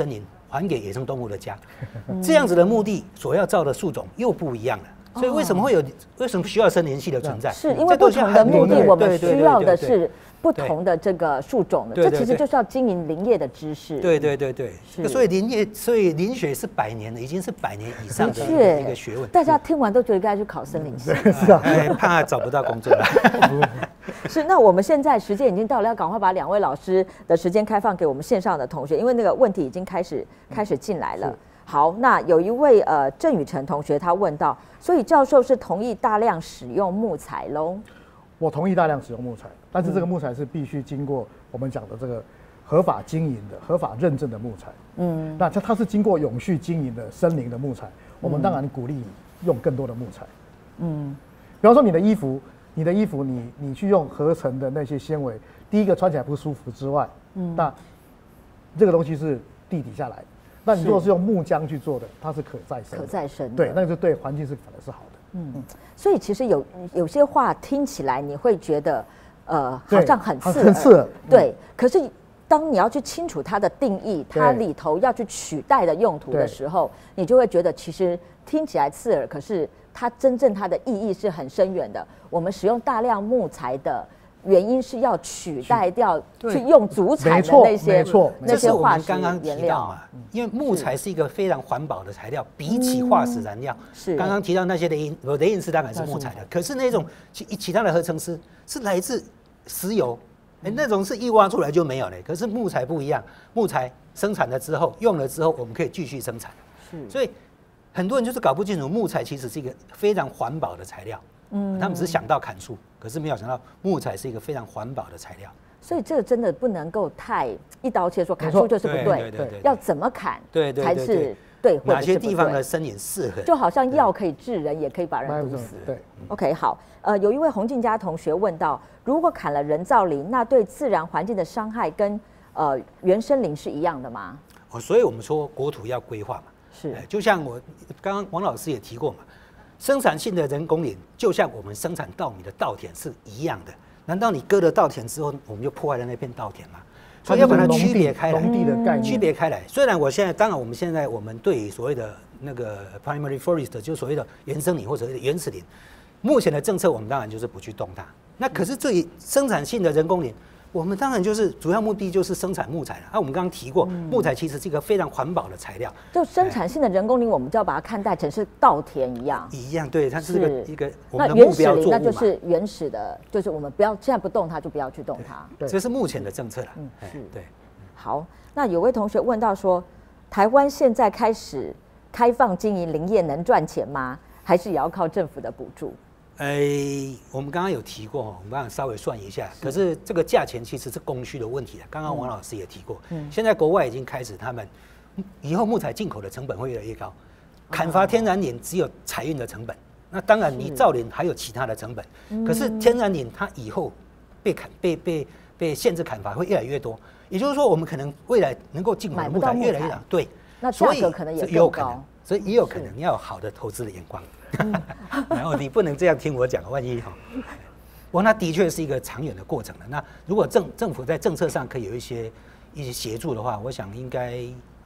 还给野生动物的家，这样子的目的所要造的树种又不一样了。所以为什么需要森林系的存在？ 是因为不同的目的，我们需要的是不同的这个树种的。这其实就是要经营林业的知识。 对。所以林学是100年的，已经是100年以上的一个学问。 大家听完都觉得该去考森林系， 怕找不到工作了。 是，那我们现在时间已经到了，要赶快把2位老师的时间开放给我们线上的同学，因为那个问题已经开始进来了。好，那有一位郑宇成同学他问到，所以教授是同意大量使用木材喽？ 我同意大量使用木材，但是这个木材是必须经过我们讲的这个合法经营的、合法认证的木材。那它是经过永续经营的森林的木材，我们当然鼓励用更多的木材。比方说你的衣服，你去用合成的那些纤维，第一个穿起来不舒服之外，那这个东西是地底下来的。那你如果是用木浆去做的，它是可再生的，对，那就对环境反而是好的。 所以其实有些话听起来你会觉得，好像很刺耳， 对。可是当你要去清楚它的定义，它里头要去取代的用途的时候，你就会觉得其实听起来刺耳，可是它真正它的意义是很深远的。我们使用大量木材的原因是要取代掉去用竹材的那些化石原料嘛？ 因为木材是一个非常环保的材料，比起化石燃料，是刚刚提到那些雷银丝当然是木材的，可是那种其他的合成丝是来自石油，那种是一挖出来就没有了。可是木材不一样，木材生产了之后，用了之后，我们可以继续生产。所以很多人就是搞不清楚木材其实是一个非常环保的材料。他们只想到砍树，可是没有想到木材是一个非常环保的材料。 所以这个真的不能够太一刀切，说砍树就是不对，要怎么砍才是对， 哪些地方的森林适合？ 就好像药可以治人，也可以把人毒死。 对 ，OK， 好，有一位洪敬佳同学问到，如果砍了人造林，那对自然环境的伤害跟原生林是一样的吗？ 所以我们说国土要规划嘛， 是， 就像我刚刚王老师也提过嘛。生产性的人工林就像我们生产稻米的稻田是一样的，难道你割了稻田之后，我们就破坏了那片稻田吗？所以要把它区别开来， 农地的概念区别开来。虽然我们对于所谓的那个 primary forest 就所谓的原生林或者原始林，目前的政策我们当然就是不去动它。那可是这生产性的人工林，我们当然就是主要目的就是生产木材了。我们刚刚提过，木材其实是一个非常环保的材料。 就生产性的人工林，我们就要把它看待成是稻田一样。 一样，对，它是一个我们的目标作物嘛。 那就是原始的，就是我们不要现在不动它，就不要去动它。 这是目前的政策了。对。 好，那有位同学问到说，台湾现在开始开放经营林业能赚钱吗？还是也要靠政府的补助？ 我们刚刚有提过，我们刚刚稍微算一下，可是这个价钱其实是供需的问题了。刚刚王老师也提过，现在国外已经开始，他们以后木材进口的成本会越来越高，砍伐天然林只有采运的成本，那当然你造林还有其他的成本，可是天然林它以后被限制砍伐会越来越多，也就是说我们可能未来能够进口的木材越来越少，对， 那价格可能也更高， 所以也有可能要有好的投资的眼光。然后你不能这样听我讲，万一那的确是一个长远的过程了。那如果政府在政策上可以有一些协助的话，我想应该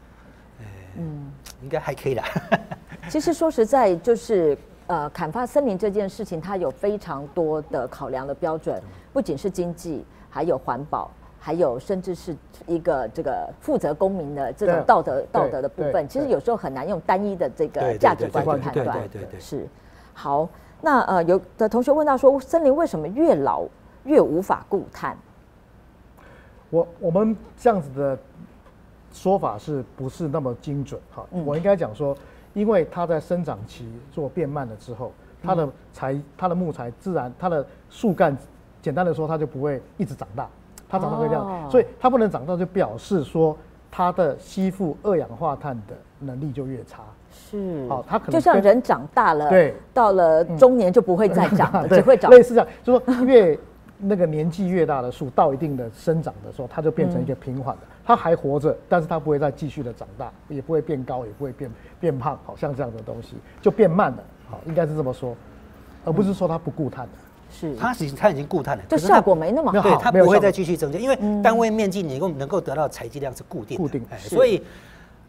还可以啦。 其实说实在，就是砍伐森林这件事情，它有非常多的考量的标准，不仅是经济，还有环保。还有甚至是一个这个负责公民的这种道德的部分，其实有时候很难用单一的这个价值观去判断。 对， 是。好，那有的同学问到说，森林为什么越老越无法固碳？ 我们这样子的说法是不是那么精准？我应该讲说，因为它在生长期做变慢了之后，它的木材自然它的树干，简单的说，它就不会一直长大。它长到这个样，所以它不能长大，就表示说它的吸附二氧化碳的能力就越差。 是， 它可能就像人长大了， 对， 到了中年就不会再长了，只会长类似这样，就说那个年纪越大的树，到一定的生长的时候，它就变成一个平缓的，它还活着，但是它不会再继续的长大，也不会变高，也不会变胖，好像这样的东西就变慢了，应该是这么说，而不是说它不固碳的。 是， 它已经固碳了， 就效果没那么好， 对，它不会再继续增加，因为单位面积能够得到采集量是固定的，所以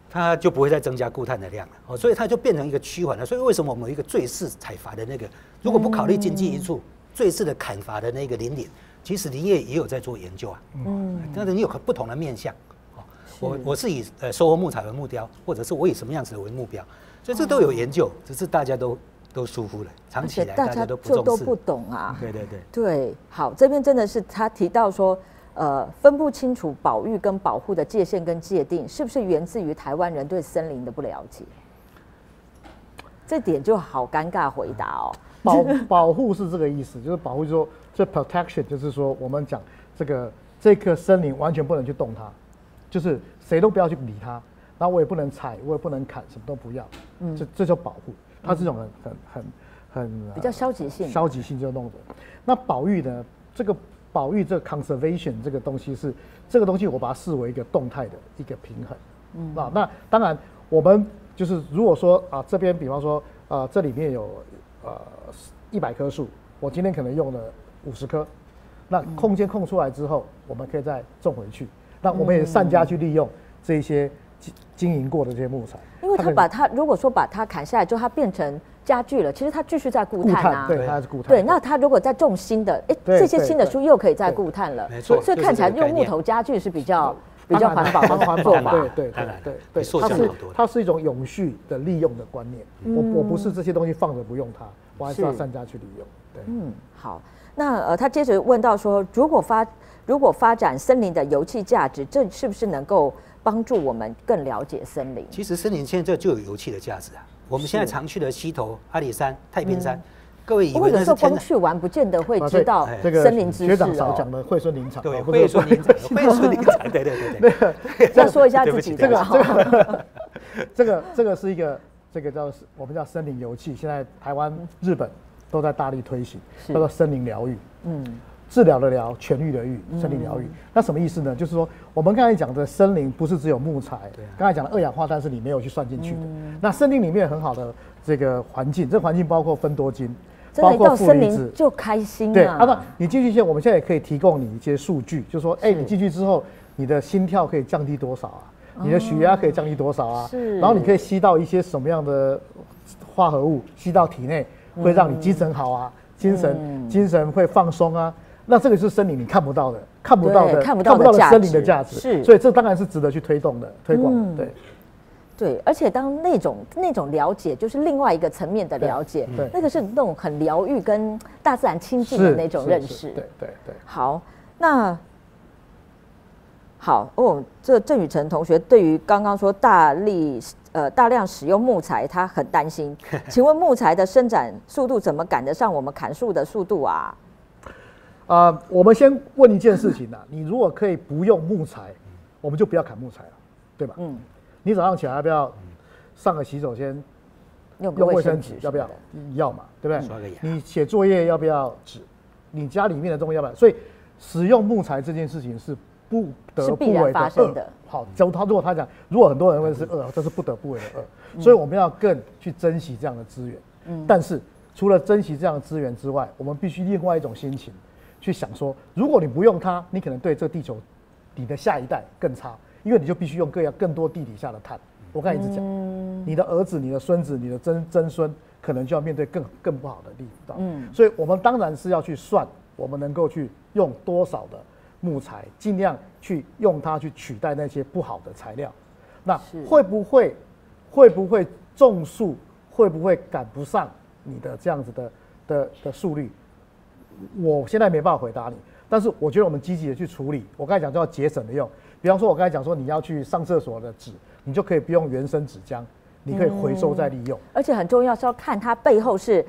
它就不会再增加固碳的量了，所以它就变成一个趋缓了。所以为什么我们有一个最适采伐的那个，如果不考虑经济因素，最适的砍伐的那个林点，其实林业也有在做研究啊。但是你有不同的面向，我是以收获木材为目标，或者是我以什么样子为目标，所以这都有研究，只是大家都疏忽了，长期来大家都不重视， 都不懂啊。 对， 好，这边真的是他提到说。分不清楚保育跟保护的界限跟界定，是不是源自于台湾人对森林的不了解？这点就好尴尬回答哦。 保护是这个意思，就是保护，说这 protection 就是说我们讲这棵森林完全不能去动它，就是谁都不要去理它，然后我也不能采，我也不能砍，什么都不要。这叫保护，它是一种很比较消极性就弄的。那保育呢？保育这个 conservation 这个东西这个东西，我把它视为一个动态的一个平衡。那当然，我们就是如果说这边比方说这里面有100棵树，我今天可能用了50棵，那空间空出来之后，我们可以再种回去。那我们也善加去利用这些经营过的这些木材， 因为它如果说把它砍下来之后，它变成家具了，其实它继续在固碳啊， 对，它还是固碳。 对，那它如果再种新的，这些新的树又可以再固碳了，所以看起来用木头家具是比较环保的做法。 对，它是一种永续的利用的观念。我不是这些东西放着不用它，我还是要善加去利用。对， 好，那他接着问到说，如果发展森林的油气价值，这是不是能够帮助我们更了解森林？ 其实森林现在就有油气的价值啊。我们现在常去的溪头、阿里山、太平山，各位以为那是天然， 光去玩不见得会知道森林知识。 学长少讲的惠孙林场， 对，惠孙林场，对。 要说一下自己的。 这个是一个我们叫森林油气，现在台湾、日本都在大力推行，叫做森林疗愈。治疗的疗，痊愈的愈，森林疗愈。那什么意思呢？就是说，我们刚才讲的森林不是只有木材，刚才讲的二氧化碳是你没有去算进去的。那森林里面很好的这个环境，这环境包括芬多精，包括负离子， 就开心啊。 对，那你进去我们现在也可以提供你一些数据，就是说，你进去之后，你的心跳可以降低多少啊？你的血压可以降低多少啊？然后你可以吸到一些什么样的化合物，吸到体内会让你精神好啊，精神会放松啊。那这个是森林你看不到的森林的价值，所以这当然是值得去推广的。 对，而且当那种了解，就是另外一个层面的了解，那个是那种很疗愈跟大自然亲近的那种认识。 对。 好，这郑宇成同学对于刚刚说大量使用木材，他很担心。请问木材的生长速度怎么赶得上我们砍树的速度啊？ 我们先问一件事情啊，你如果可以不用木材，我们就不要砍木材了，对吧？你早上起来要不要上个洗手间用卫生纸？要不要？要嘛，对不对？ 刷个牙。 你写作业要不要纸？你家里面的东西要不要？所以使用木材这件事情是不得不为的恶。好，如果很多人问是恶，这是不得不为的恶。所以我们要更去珍惜这样的资源。但是除了珍惜这样的资源之外，我们必须另外一种心情去想说，如果你不用它，你可能对这个地球，你的下一代更差，因为你就必须用更多地底下的碳。我刚才一直讲，你的儿子、你的孙子、你的曾孙，可能就要面对更不好的地方。所以我们当然是要去算，我们能够去用多少的木材，尽量去用它去取代那些不好的材料。那会不会种树，会不会赶不上你的这样子的速率？我现在没办法回答你，但是我觉得我们积极的去处理。我刚才讲就要节省的用，比方说我刚才讲说你要去上厕所的纸，你就可以不用原生纸浆，你可以回收再利用。 而且很重要是要看它背后是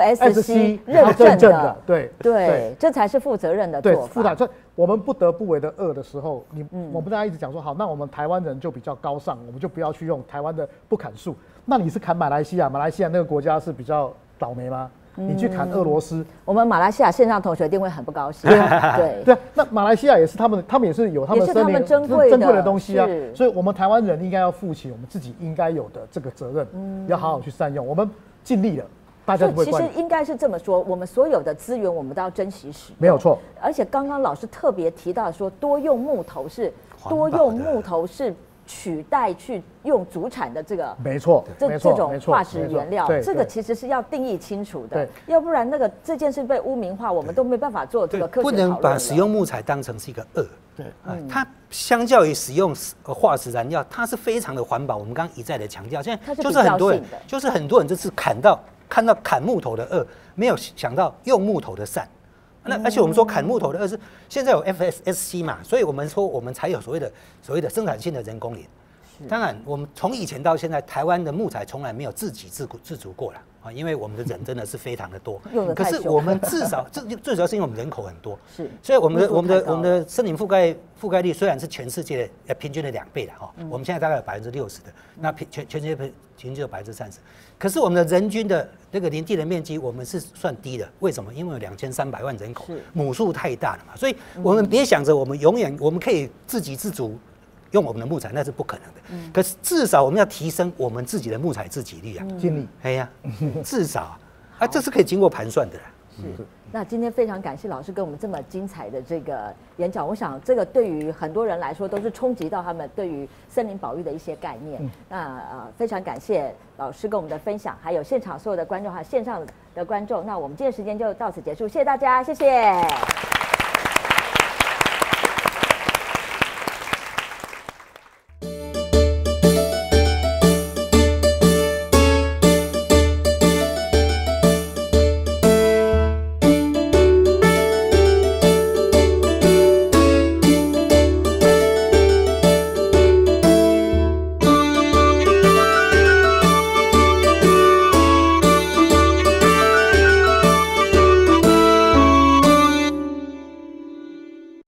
FSC 认证的，对，这才是负责任的做法。 对，我们不得不为的恶的时候，我们大家一直讲说好，那我们台湾人就比较高尚，我们就不要去用台湾的不砍树。那你是砍马来西亚那个国家是比较倒霉吗？你去砍俄罗斯， 我们马来西亚线上同学一定会很不高兴。 对，那马来西亚也是他们也是有他们森林珍贵的东西啊，所以我们台湾人应该要负起我们自己应该有的这个责任，要好好去善用。我们尽力了，大家不会怪你。 其实应该是这么说，我们所有的资源我们都要珍惜使用， 没有错。 而且刚刚老师特别提到说，多用木头是取代去用祖产的这个， 没错， 这种化石原料，这个其实是要定义清楚的，要不然这件事被污名化，我们都没办法做这个科学讨论。 不能把使用木材当成是一个恶。 对， 它相较于使用化石燃料，它是非常的环保。我们刚刚一再的强调，现在就是很多人就是看到砍木头的恶，没有想到用木头的善。那而且我们说砍木头的恶是现在有 FSC 嘛，所以我们说我们才有所谓的生产性的人工林。当然，我们从以前到现在，台湾的木材从来没有自给自足过了啊，因为我们的人真的是非常的多。可是我们至少最主要是因为我们人口很多， 是， 所以我们的森林覆盖率虽然是全世界的平均的2倍了哈，我们现在大概有60%的，那全世界平均只有30%。可是我们的人均的那个林地的面积，我们是算低的。为什么？因为有2300万人口，亩数太大了嘛。所以我们别想着我们永远我们可以自给自足，用我们的木材那是不可能的。可是至少我们要提升我们自己的木材自给率啊， 尽力。 哎呀，至少啊，这是可以经过盘算的啦。 是。那今天非常感谢老师跟我们这么精彩的这个演讲，我想这个对于很多人来说都是冲击到他们对于森林保育的一些概念。那非常感谢老师跟我们的分享，还有现场所有的观众还有线上的观众。那我们今天时间就到此结束，谢谢大家，谢谢。